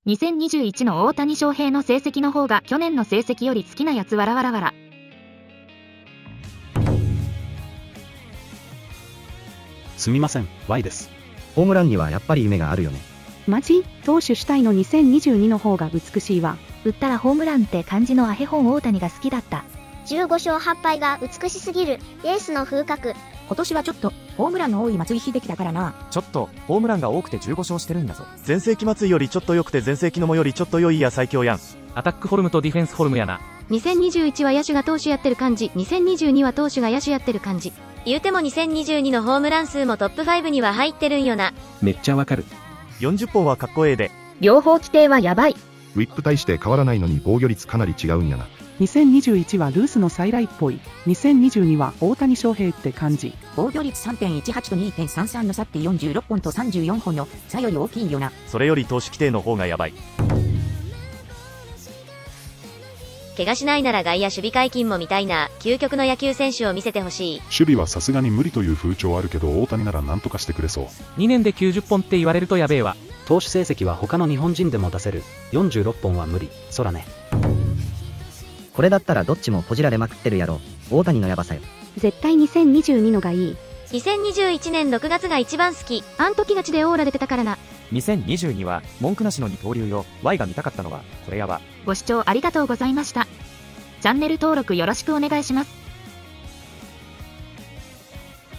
2021の大谷翔平の成績の方が去年の成績より好きなやつわらわらわら。 すみません、Y です。 ホームランにはやっぱり夢があるよね。 マジ？投手主体の2022の方が美しいわ。 打ったらホームランって感じのアヘ本大谷が好きだった。 15勝8敗が美しすぎる。エースの風格。 今年はちょっとホームランの多い松井秀喜だからな。 ちょっとホームランが多くて15勝してるんだぞ。 前世紀松井よりちょっと良くて前世紀のもよりちょっと良いや最強やん。 アタックフォルムとディフェンスフォルムやな。 2021は野手が投手やってる感じ、2022は投手が野手やってる感じ。 言うても2022のホームラン数もトップ5には入ってるんよな。 めっちゃわかる。 40本はかっこええで。 両方規定はやばい。 ウィップ対して変わらないのに防御率かなり違うんやな。 2021はルースの再来っぽい。2022は大谷翔平って感じ。 防御率 3.18 と 2.33 の差って46本と34本の差より大きいよな。 それより投手規定の方がやばい。 怪我しないなら外野守備解禁も見たいな。究極の野球選手を見せてほしい。 守備はさすがに無理という風潮あるけど大谷なら何とかしてくれそう。 2年で90本って言われるとやべえわ。 投手成績は他の日本人でも出せる。46本は無理。そらね。 これだったらどっちもポジられまくってるやろ。大谷のヤバさよ。 絶対2022のがいい。 2021年6月が一番好き。 あん時ガチでオーラ出てたからな。 2022は文句なしの二刀流よ。Y が見たかったのはこれやば。 ご視聴ありがとうございました。チャンネル登録よろしくお願いします。